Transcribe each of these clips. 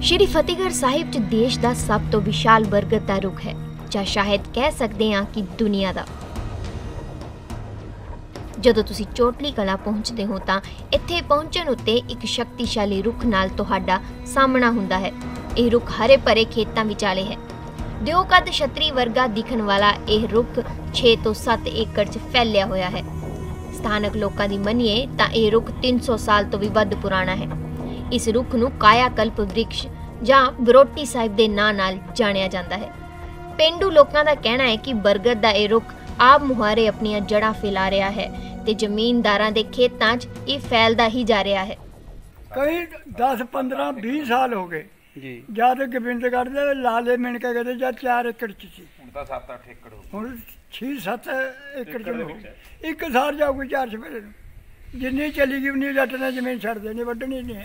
श्री फतेहगढ़ साहिब च देश का सब तो विशाल बरगद का रुख है, ਜਾਂ शायद कह सकते हैं कि दुनिया का। ਜਦੋਂ ਤੁਸੀਂ ਚੋਟਲੀ ਕਲਾਂ ਪਹੁੰਚਦੇ ਹੋ ਤਾਂ ਇੱਥੇ ਪਹੁੰਚਣ ਉੱਤੇ ਇੱਕ ਸ਼ਕਤੀਸ਼ਾਲੀ ਰੁੱਖ ਨਾਲ ਤੁਹਾਡਾ ਸਾਹਮਣਾ ਹੁੰਦਾ ਹੈ। ਇਹ ਰੁੱਖ ਹਰੇ ਭਰੇ ਖੇਤਾਂ ਵਿਚਾਲੇ ਹੈ। ਦਿਓ ਕੱਦ ਛਤਰੀ ਵਰਗਾ ਦਿਖਣ ਵਾਲਾ ਇਹ ਰੁੱਖ 6 ਤੋਂ 7 ਏਕੜ 'ਚ ਫੈਲਿਆ ਹੋਇਆ ਹੈ। ਸਥਾਨਕ ਲੋਕਾਂ ਦੀ ਮੰਨੀਏ ਤਾਂ ਇਹ ਰੁੱਖ 300 ਸਾਲ ਤੋਂ ਵੀ ਵੱਧ ਪੁਰਾਣਾ ਹੈ। ਇਸ ਰੁੱਖ ਨੂੰ ਕਾਇਆ ਕਲਪ ਵ੍ਰਿਕਸ਼ ਜਾਂ ਬਰੋਟੀ ਸਾਹਿਬ ਦੇ ਨਾਂ ਨਾਲ ਜਾਣਿਆ ਜਾਂਦਾ ਹੈ। ਪੇਂਡੂ ਲੋਕਾਂ ਦਾ ਕਹਿਣਾ ਹੈ ਕਿ ਬਰਗਦ ਦਾ ਇਹ ਰੁੱਖ ਆਪ ਮੁਹਾਰੇ ਆਪਣੀਆਂ ਜੜ੍ਹਾਂ ਫੈਲਾ ਰਿਹਾ ਹੈ ਤੇ ਜ਼ਮੀਨਦਾਰਾਂ ਦੇ ਖੇਤਾਂ 'ਚ ਇਹ ਫੈਲਦਾ ਹੀ ਜਾ ਰਿਹਾ ਹੈ। कई 10, 15, 20 साल हो गए जी जद गोबिंदगढ़ दे लाले मिण के गए जद 4 एकड़ च सी, हुण तां 7-8 एकड़ हो गए, हुण 6-7 एकड़ च हो। एक सार जाऊगी 4 सवेरे जिन्नी चली गई उन्नी जट ने जमीन छड़ देनी, वड्डनी नहीं है।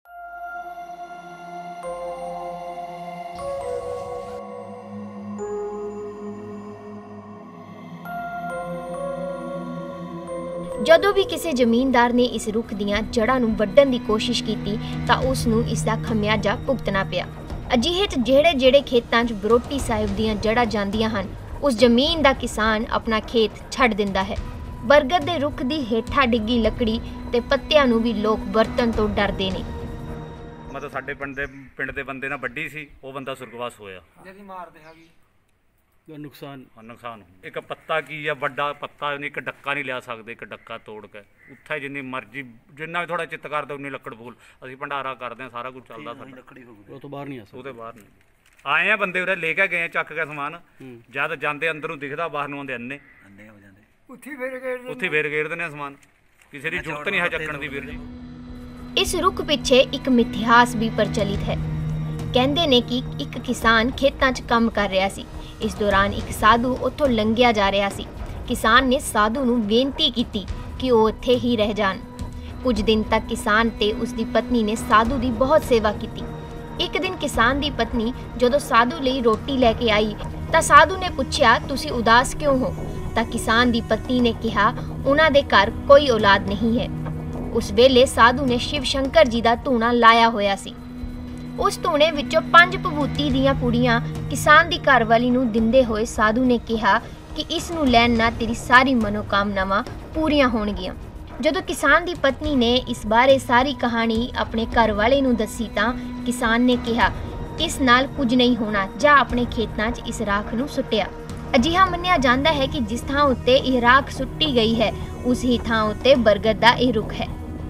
ਜਦੋਂ भी किसी ਜ਼ਮੀਨਦਾਰ ने इस रुख ਦੀਆਂ ਜੜ੍ਹਾਂ ਨੂੰ ਵੱਢਣ ਦੀ ਕੋਸ਼ਿਸ਼ ਕੀਤੀ ਤਾਂ ਉਸ ਨੂੰ ਇਸ ਦਾ ਖਮਿਆਜਾ ਭੁਗਤਣਾ ਪਿਆ। ਅਜਿਹੇ 'ਚ ਜਿਹੜੇ ਖੇਤਾਂ 'ਚ ਬਰੋਟੀ ਸਾਹਿਬ ਦੀਆਂ ਜੜ੍ਹਾਂ ਜਾਂਦੀਆਂ ਹਨ, ਉਸ ਜ਼ਮੀਨ ਦਾ ਕਿਸਾਨ ਆਪਣਾ ਖੇਤ ਛੱਡ ਦਿੰਦਾ ਹੈ। ਬਰਗਦ ਦੇ ਰੁੱਖ ਦੀ ਹੇਠਾਂ ਡਿੱਗੀ ਲੱਕੜੀ ਤੇ ਪੱਤਿਆਂ ਨੂੰ ਵੀ ਲੋਕ ਵਰਤਣ ਤੋਂ ਡਰਦੇ ਨੇ। ਮਤਲਬ ਸਾਡੇ ਪਿੰਡ ਦੇ ਬੰਦੇ ਨਾਲ ਵੱਡੀ ਸੀ, ਉਹ ਬੰਦਾ ਸੁਰਗਵਾਸ ਹੋਇਆ। ਜਿਹਦੀ ਮਾਰਦੇ ਹੈਗੀ नुकसान एक पत्ता की या बड़ा पत्ता एक डक्का नहीं लिया सकते, एक डक्का तोड़ के उत्थे जिन्नी मर्जी जिन्ना भी थोड़ा चित्त करता उन्नी लकड़ फूल असीं भंडारा करते हैं, सारा कुछ चलता बाहर नहीं आए हैं बंदे उरे लेके गए चक के समान, जद जाते अंदरों दिखता बाहर नूं आंदे अन्ने उत्थे फेर गेर देने समान, किसी की जरूरत नहीं है चक्कण दी। वीर जी इस रुख पिछे एक मिथिहास भी प्रचलित है। कहंदे ने कि एक किसान खेतां 'ਚ काम कर रहा सी। इस दौरान एक साधु उत्थों लंघिया जा रहा सी। किसान ने साधु नूं बेनती की कि वो उत्थे ही रह जान। कुछ दिन तक किसान ते उसकी पत्नी ने साधु की बहुत सेवा की। एक दिन किसान की पत्नी जदों साधु लई रोटी लैके आई तां साधु ने पूछया तुसी उदास क्यों हो? तां किसान की पत्नी ने कहा उन्हां दे घर कोई औलाद नहीं है। उस वेले साधु ने शिव शंकर जी का धूना लाया होया सी। उस धूने विचों 5 भभूति दीयां पुड़ियां किसान दी घरवाली नूं दिंदे होए साधु ने कहा कि इस नूं लैण नाल तेरी सारी मनोकामनावां पूरीआं होणगीआं। जदों किसान दी पत्नी ने इस बारे सारी कहानी अपने घरवाले नूं दसी तां किसान ने कहा इस नाल कुछ नहीं होना, जा अपने खेतां 'ਚ इस राख नूं सुट्टिया। अजिहा मन्निया जांदा है कि जिस थां उत्ते इह राख सुट्टी गई है उस ही थां उत्ते बरगद दा इह रुख है।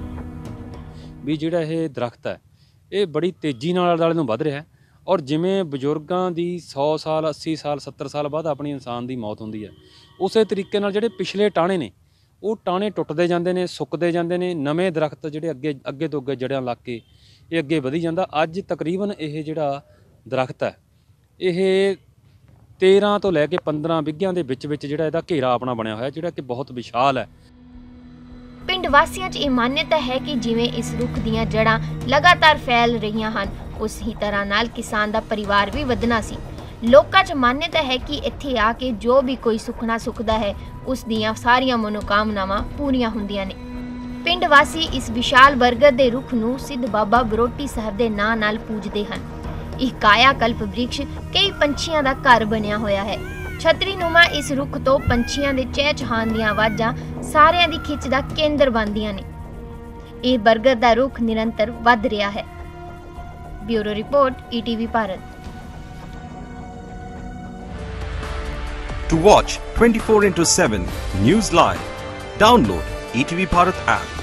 भी जिहड़ा इह दरख्त है ਇਹ ਬੜੀ ਤੇਜ਼ੀ ਨਾਲ ਆਲੇ ਦੁਆਲੇ ਨੂੰ ਵੱਧ ਰਿਹਾ ਹੈ। ਔਰ ਜਿਵੇਂ ਬਜ਼ੁਰਗਾਂ ਦੀ 100 ਸਾਲ 80 ਸਾਲ 70 ਸਾਲ ਬਾਅਦ ਆਪਣੀ ਇਨਸਾਨ ਦੀ ਮੌਤ ਹੁੰਦੀ ਹੈ, ਉਸੇ ਤਰੀਕੇ ਨਾਲ ਜਿਹੜੇ ਪਿਛਲੇ ਟਾਣੇ ਨੇ ਉਹ ਟਾਣੇ ਟੁੱਟਦੇ ਜਾਂਦੇ ਨੇ, ਸੁੱਕਦੇ ਜਾਂਦੇ ਨੇ। ਨਵੇਂ ਦਰਖਤ ਜਿਹੜੇ ਅੱਗੇ ਤੋਂ ਅੱਗੇ ਜੜ੍ਹਾਂ ਲੱਗ ਕੇ ਇਹ ਅੱਗੇ ਵਧੀ ਜਾਂਦਾ। ਅੱਜ ਤਕਰੀਬਨ ਇਹ ਜਿਹੜਾ ਦਰਖਤ ਹੈ ਇਹ 13 ਤੋਂ ਲੈ ਕੇ 15 ਬਿੱਘਿਆਂ ਦੇ ਵਿੱਚ ਜਿਹੜਾ ਇਹਦਾ ਘੇਰਾ ਆਪਣਾ ਬਣਿਆ ਹੋਇਆ, ਜਿਹੜਾ ਕਿ ਬਹੁਤ ਵਿਸ਼ਾਲ ਹੈ। ਪਿੰਡ ਵਾਸੀਆਂ 'ਚ ਇਹ ਮਾਨਤਾ ਹੈ ਕਿ ਜਿਵੇਂ ਇਸ ਰੁੱਖ ਦੀਆਂ ਜੜ੍ਹਾਂ ਲਗਾਤਾਰ ਫੈਲ ਰਹੀਆਂ ਹਨ, ਉਸ ਹੀ ਤਰ੍ਹਾਂ ਨਾਲ ਕਿਸਾਨ ਦਾ ਪਰਿਵਾਰ ਵੀ ਵਧਣਾ ਸੀ। ਲੋਕਾਂ 'ਚ ਮਾਨਤਾ ਹੈ ਕਿ ਇੱਥੇ ਆ ਕੇ ਜੋ ਵੀ ਕੋਈ ਸੁਖਣਾ ਸੁਖਦਾ ਹੈ ਉਸ ਦੀਆਂ ਸਾਰੀਆਂ ਮਨੋਕਾਮਨਾਵਾਂ ਪੂਰੀਆਂ ਹੁੰਦੀਆਂ ਨੇ। ਪਿੰਡ ਵਾਸੀ ਇਸ ਵਿਸ਼ਾਲ ਬਰਗਦ ਦੇ ਰੁੱਖ ਨੂੰ ਸਿੱਧ ਬਾਬਾ ਬਰੋਟੀ ਸਾਹਿਬ ਦੇ ਨਾਂ ਨਾਲ ਪੂਜਦੇ ਹਨ। ਇਹ ਕਾਇਆ ਕਲਪ ਵ੍ਰਿਕਸ਼ ਕਈ ਪੰਛੀਆਂ ਦਾ ਘਰ ਬਣਿਆ ਹੋਇਆ ਹੈ। ਛਤਰੀਨੁਮਾ ਇਸ ਰੁੱਖ ਤੋਂ ਪੰਛੀਆਂ ਦੇ ਚਹਿਚਹਾਣ ਦੀਆਂ ਆਵਾਜ਼ਾਂ ਸਾਰਿਆਂ ਦੀ ਖਿੱਚ ਦਾ ਕੇਂਦਰ ਬਣਦੀਆਂ ਨੇ। ਇਹ ਬਰਗਦ ਦਾ ਰੁੱਖ ਨਿਰੰਤਰ ਵੱਧ ਰਿਹਾ ਹੈ। Bureau report ETV Bharat. To watch 24/7 News Live, download ETV Bharat app.